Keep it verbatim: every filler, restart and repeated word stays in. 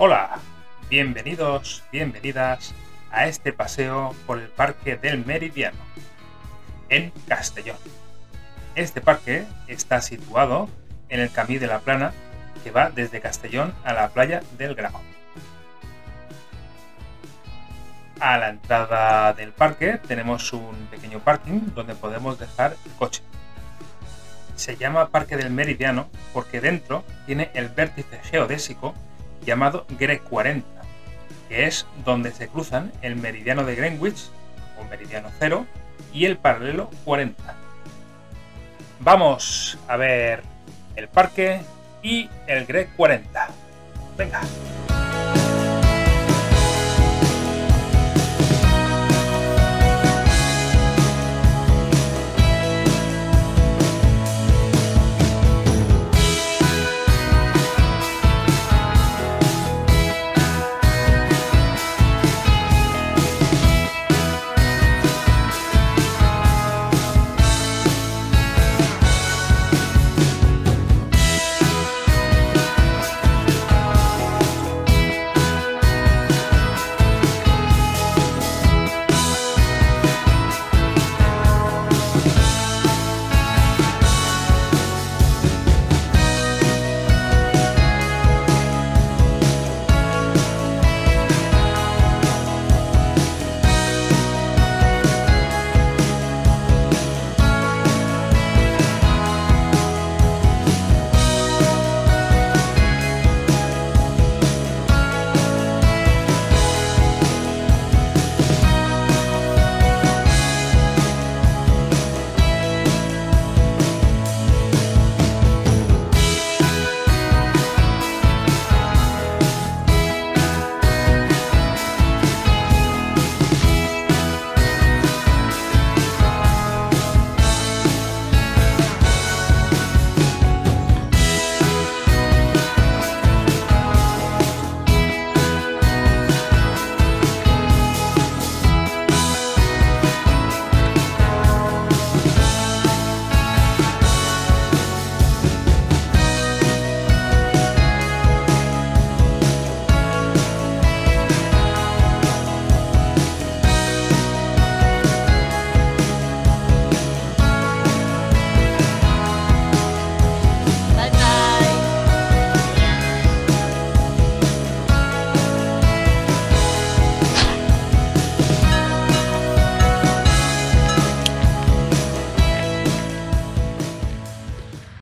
Hola, bienvenidos, bienvenidas a este paseo por el Parque del Meridiano, en Castellón. Este parque está situado en el Camí de la Plana, que va desde Castellón a la playa del Grao. A la entrada del parque tenemos un pequeño parking donde podemos dejar el coche. Se llama Parque del Meridiano porque dentro tiene el vértice geodésico llamado Greg cuarenta, que es donde se cruzan el meridiano de Greenwich, o meridiano cero, y el paralelo cuarenta. Vamos a ver el parque y el Greg cuarenta. Venga.